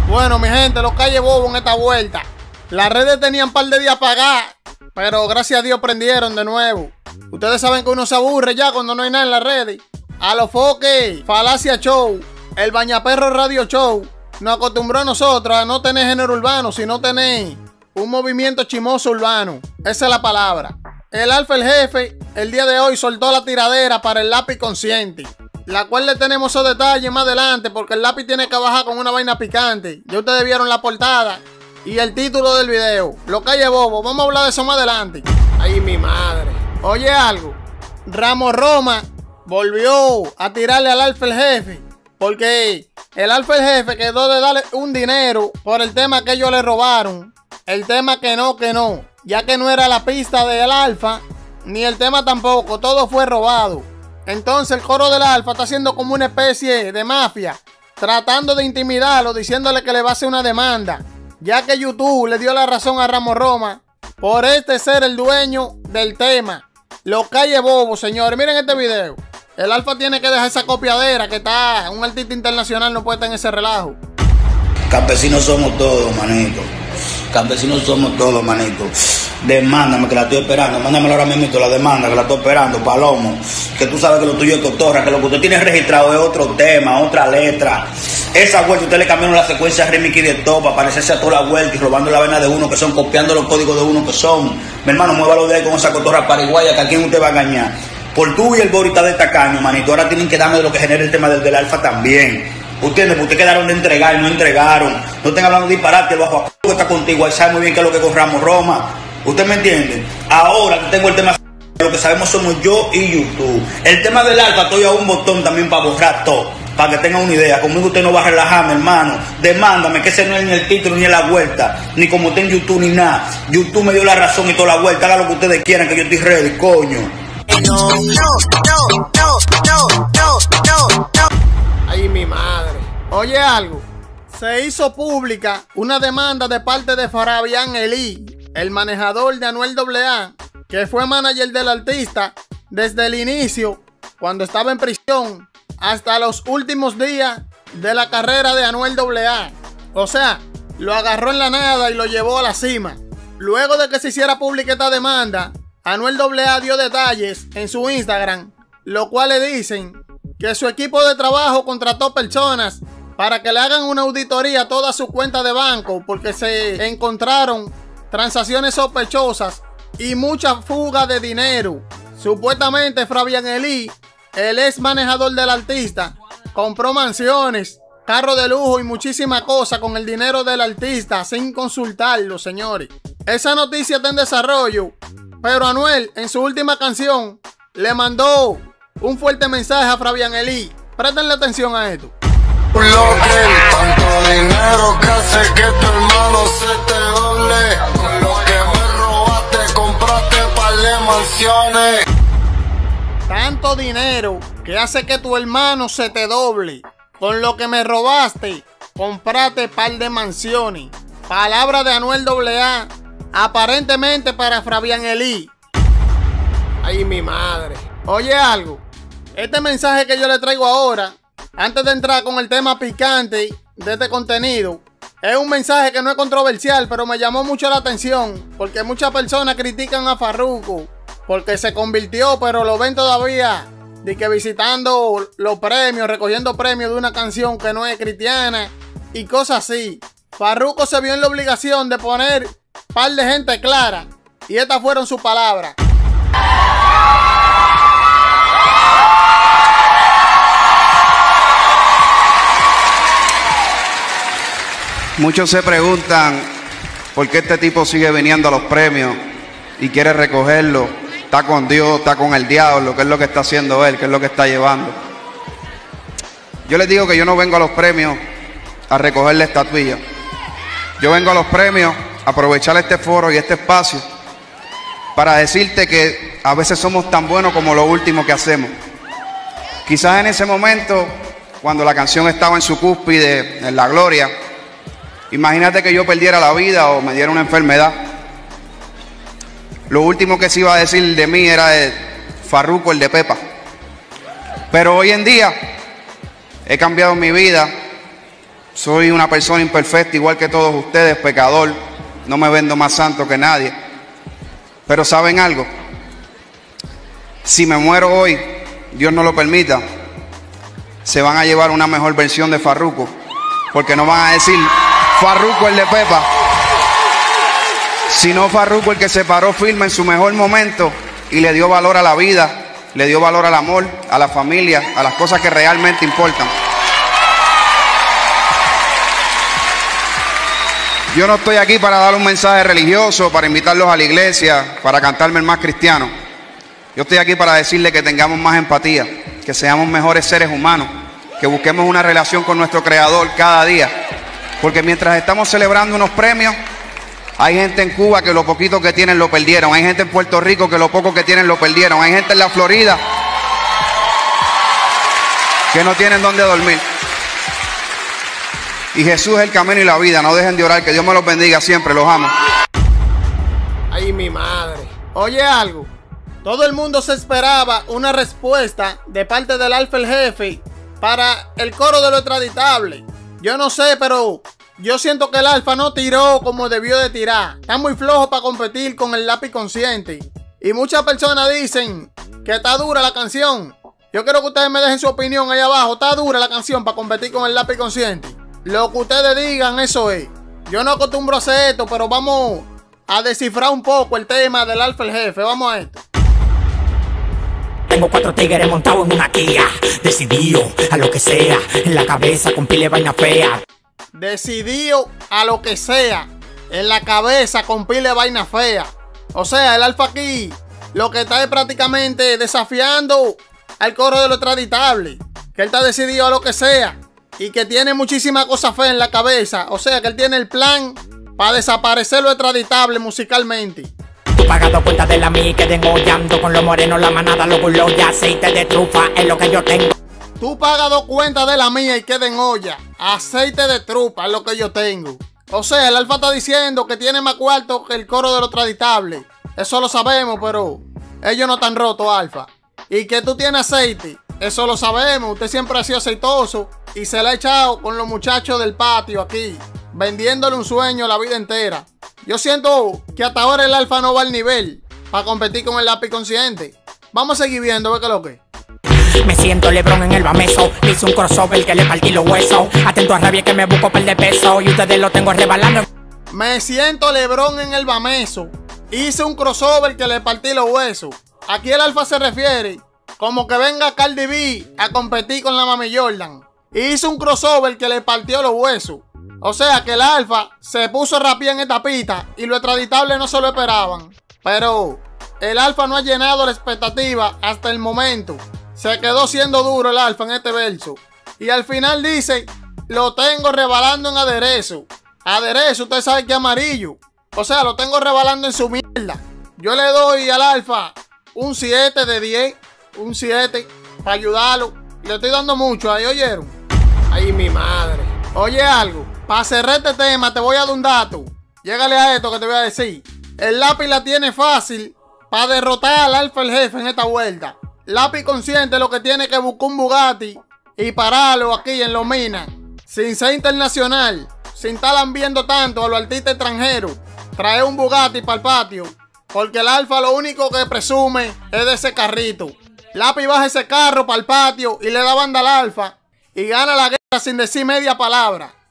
Bueno, mi gente, los Calle Bobo en esta vuelta. Las redes tenían un par de días apagadas, pero gracias a Dios prendieron de nuevo. Ustedes saben que uno se aburre ya cuando no hay nada en las redes. A los foques, Falacia Show, el Bañaperro Radio Show, nos acostumbró a nosotros a no tener género urbano, sino tener un movimiento chimoso urbano. Esa es la palabra. El Alfa el Jefe, el día de hoy soltó la tiradera para el lápiz consciente, la cual le tenemos esos detalles más adelante, porque el lápiz tiene que bajar con una vaina picante. Ya ustedes vieron la portada y el título del video. Los Calle Bobo, vamos a hablar de eso más adelante. Ay, mi madre. Oye algo, Ramos Roma volvió a tirarle al Alfa el Jefe, porque el Alfa el Jefe quedó de darle un dinero por el tema que ellos le robaron. El tema que no, ya que no era la pista del Alfa, ni el tema tampoco, todo fue robado. Entonces el coro del Alfa está haciendo como una especie de mafia, tratando de intimidarlo, diciéndole que le va a hacer una demanda, ya que YouTube le dio la razón a Ramos Roma por ser el dueño del tema. Los Calle Bobo, señores, miren este video. El Alfa tiene que dejar esa copiadera, que está, un artista internacional no puede estar en ese relajo. Campesinos somos todos, manito. Campesinos somos todos, manito. Demándame, que la estoy esperando. Mándame ahora mismo la demanda, que la estoy esperando, Palomo. Que tú sabes que lo tuyo es cotorra, que lo que usted tiene registrado es otro tema, otra letra. Esa vuelta usted le cambiaron la secuencia remix y de todo para parecerse a toda la vuelta y robando la vena de uno, que son copiando los códigos de uno que son. Mi hermano, muévalo de ahí con esa cotorra paraguaya, que a quién usted va a engañar. Por tú y el Borita de tacaño, manito. Ahora tienen que darme de lo que genera el tema del Alfa también. Ustedes quedaron de entregar y no entregaron. No estén hablando de disparate, el bajo que está contigo. Ahí sabe muy bien qué es lo que con Ramos Roma. ¿Usted me entiende? Ahora que tengo el tema, lo que sabemos somos yo y YouTube. El tema del Alfa, estoy a un botón también para borrar todo, para que tengan una idea. Conmigo usted no va a relajar, mi hermano. Demándame, que ese no es ni el título ni en la vuelta, ni como está en YouTube ni nada. YouTube me dio la razón y toda la vuelta. Haga lo que ustedes quieran, que yo estoy ready, coño. Ay, mi madre. Oye algo, se hizo pública una demanda de parte de Fabián Elí, el manejador de Anuel AA, que fue manager del artista desde el inicio, cuando estaba en prisión, hasta los últimos días de la carrera de Anuel AA. O sea, lo agarró en la nada y lo llevó a la cima. Luego de que se hiciera pública esta demanda, Anuel AA dio detalles en su Instagram, lo cual le dicen que su equipo de trabajo contrató personas para que le hagan una auditoría a toda su cuenta de banco, porque se encontraron transacciones sospechosas y mucha fuga de dinero. Supuestamente Fabián Elí, el ex manejador del artista, compró mansiones, carros de lujo y muchísimas cosas con el dinero del artista sin consultarlo, señores. Esa noticia está en desarrollo, pero Anuel en su última canción le mandó un fuerte mensaje a Fabián Elí. Prestenle atención a esto. Tanto dinero que hace que tu hermano se te doble. Con lo que me robaste, compraste par de mansiones. Tanto dinero que hace que tu hermano se te doble. Con lo que me robaste, compraste par de mansiones. Palabra de Anuel AA, aparentemente para Fabián Elí. Ay, mi madre. Oye algo, este mensaje que yo le traigo ahora, antes de entrar con el tema picante de este contenido, es un mensaje que no es controversial, pero me llamó mucho la atención, porque muchas personas critican a Farruko porque se convirtió, pero lo ven todavía de que visitando los premios, recogiendo premios de una canción que no es cristiana y cosas así. Farruko se vio en la obligación de poner un par de gente clara, y estas fueron sus palabras. Muchos se preguntan por qué este tipo sigue viniendo a los premios y quiere recogerlo. Está con Dios, está con el diablo, qué es lo que está haciendo él, qué es lo que está llevando. Yo les digo que yo no vengo a los premios a recoger la estatuilla. Yo vengo a los premios a aprovechar este foro y este espacio para decirte que a veces somos tan buenos como lo último que hacemos. Quizás en ese momento, cuando la canción estaba en su cúspide, en la gloria, imagínate que yo perdiera la vida o me diera una enfermedad. Lo último que se iba a decir de mí era de Farruko, el de Pepa. Pero hoy en día he cambiado mi vida Soy una persona imperfecta, igual que todos ustedes, pecador. No me vendo más santo que nadie. Pero ¿saben algo? Si me muero hoy, Dios no lo permita, se van a llevar una mejor versión de Farruko. Porque no van a decir Farruko el de Pepa, sino Farruko el que se paró firme en su mejor momento y le dio valor a la vida, le dio valor al amor, a la familia, a las cosas que realmente importan. Yo no estoy aquí para dar un mensaje religioso, para invitarlos a la iglesia, para cantarme el más cristiano. Yo estoy aquí para decirle que tengamos más empatía, que seamos mejores seres humanos, que busquemos una relación con nuestro Creador cada día. Porque mientras estamos celebrando unos premios, hay gente en Cuba que lo poquito que tienen lo perdieron. Hay gente en Puerto Rico que lo poco que tienen lo perdieron. Hay gente en la Florida que no tienen dónde dormir. Y Jesús es el camino y la vida. No dejen de orar. Que Dios me los bendiga siempre. Los amo. Ay, mi madre. Oye algo. Todo el mundo se esperaba una respuesta de parte del Alfa el Jefe para el coro de lo extraditable. Yo no sé, pero yo siento que el Alfa no tiró como debió de tirar. Está muy flojo para competir con el Lápiz Consciente. Y muchas personas dicen que está dura la canción. Yo quiero que ustedes me dejen su opinión ahí abajo. ¿Está dura la canción para competir con el Lápiz Consciente? Lo que ustedes digan, eso es. Yo no acostumbro a hacer esto, pero vamos a descifrar un poco el tema del Alfa el Jefe. Vamos a esto. Tengo 4 tigres montados en una Kia, decidido a lo que sea, en la cabeza con pile vaina fea. Decidido a lo que sea, en la cabeza con pile vaina fea. O sea, el Alfa aquí lo que está es prácticamente desafiando al coro de lo extraditable. Que él está decidido a lo que sea y que tiene muchísimas cosas feas en la cabeza. O sea, que él tiene el plan para desaparecer lo extraditable musicalmente. Tú pagado cuenta de la mía y queden hollando con los morenos, la manada, los bulos y aceite de trufa es lo que yo tengo. Tú pagas 2 cuentas de la mía y queda en olla. Aceite de trufa es lo que yo tengo. O sea, el Alfa está diciendo que tiene más cuarto que el coro de lo extraditable. Eso lo sabemos, pero ellos no están rotos, Alfa. Y que tú tienes aceite, eso lo sabemos. Usted siempre ha sido aceitoso y se le ha echado con los muchachos del patio aquí, vendiéndole un sueño la vida entera. Yo siento que hasta ahora el Alfa no va al nivel para competir con el Lápiz Consciente. Vamos a seguir viendo, ve que lo que. Me siento Lebron en el Bameso, le hice un crossover que le partí los huesos. Atento a rabia que me busco par de peso y ustedes lo tengo rebalando. Me siento Lebron en el Bameso, hice un crossover que le partí los huesos. Aquí el Alfa se refiere como que venga Cardi B a competir con la Mami Jordan. Hizo un crossover que le partió los huesos. O sea que el Alfa se puso rapía en esta pista y lo extraditable no se lo esperaban. Pero el Alfa no ha llenado la expectativa hasta el momento. Se quedó siendo duro el Alfa en este verso. Y al final dice, lo tengo rebalando en aderezo. Aderezo, usted sabe que es amarillo. O sea, lo tengo rebalando en su mierda. Yo le doy al Alfa un 7 de 10. Un 7 para ayudarlo. Le estoy dando mucho ahí, ¿oyeron? Ay, mi madre. Oye algo. Para cerrar este tema te voy a dar un dato. Llégale a esto que te voy a decir. El Lápiz la tiene fácil para derrotar al Alfa el Jefe en esta vuelta. Lápiz Consciente lo que tiene que buscar un Bugatti y pararlo aquí en Los Minas. Sin ser internacional. Sin estar viendo tanto a los artistas extranjeros. Traer un Bugatti para el patio. Porque el Alfa lo único que presume es de ese carrito. Lápiz baja ese carro para el patio y le da banda al Alfa. Y gana la guerra sin decir media palabra.